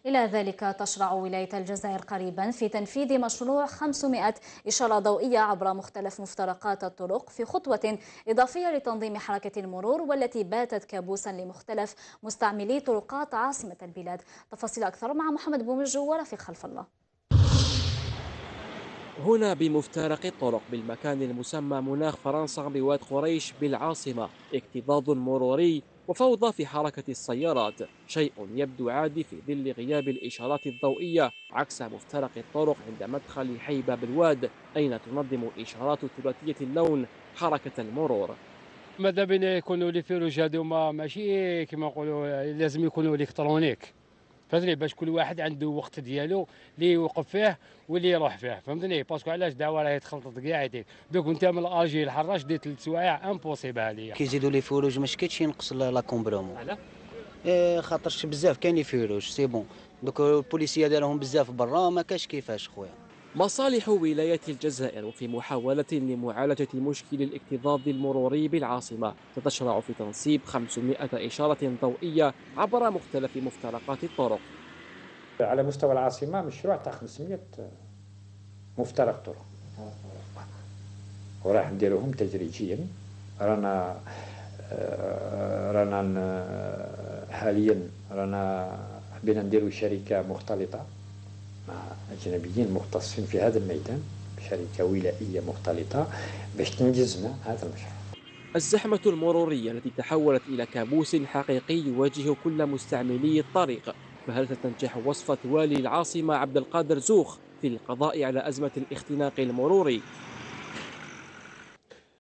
إلى ذلك تشرع ولاية الجزائر قريبا في تنفيذ مشروع 500 إشارة ضوئية عبر مختلف مفترقات الطرق في خطوة إضافية لتنظيم حركة المرور والتي باتت كابوسا لمختلف مستعملي طرقات عاصمة البلاد. تفاصيل أكثر مع محمد بومجو ورفيق خلف الله. هنا بمفترق الطرق بالمكان المسمى مناخ فرنسا بواد قريش بالعاصمة، اكتظاظ مروري وفوضى في حركة السيارات، شيء يبدو عادي في ظل غياب الإشارات الضوئية، عكس مفترق الطرق عند مدخل حي باب الواد أين تنظم الإشارات ثلاثية اللون حركة المرور. ماذا بينا يكونوا لي فيروج هذوما ماشي كما نقولوا لازم يكونوا الكترونيك، فهمتني، باش كل واحد عنده وقت ديالو اللي يوقف فيه واللي يروح فيه، فهمتني، باسكو علاش دعوه راهي تخلطت كاع هذيك دوك انت من الاجي للحراش ديت 3 سوايع امبوسيبل عليا. كيزيدوا لي فروج ما شكيتش ينقص لا كومبرومون على خاطرش بزاف كاين لي فروج سي بون دوك البوليسيه دارهم بزاف برا ما كاش كيفاش خويا. مصالح ولاية الجزائر وفي محاولة لمعالجة مشكل الاكتظاظ المروري بالعاصمة تتشرع في تنصيب 500 إشارة ضوئية عبر مختلف مفترقات الطرق. على مستوى العاصمة مشروع تاع 500 مفترق طرق وراح نديروهم تدريجيا. رانا حاليا حبينا نديروا شركة مختلطة مع أجنبيين مختصين في هذا الميدان، شركة ولائية مختلطة باش تنجزنا هذا المشروع. الزحمة المرورية التي تحولت إلى كابوس حقيقي يواجه كل مستعملي الطريق، فهل ستنجح وصفة والي العاصمة عبد القادر زوخ في القضاء على أزمة الاختناق المروري؟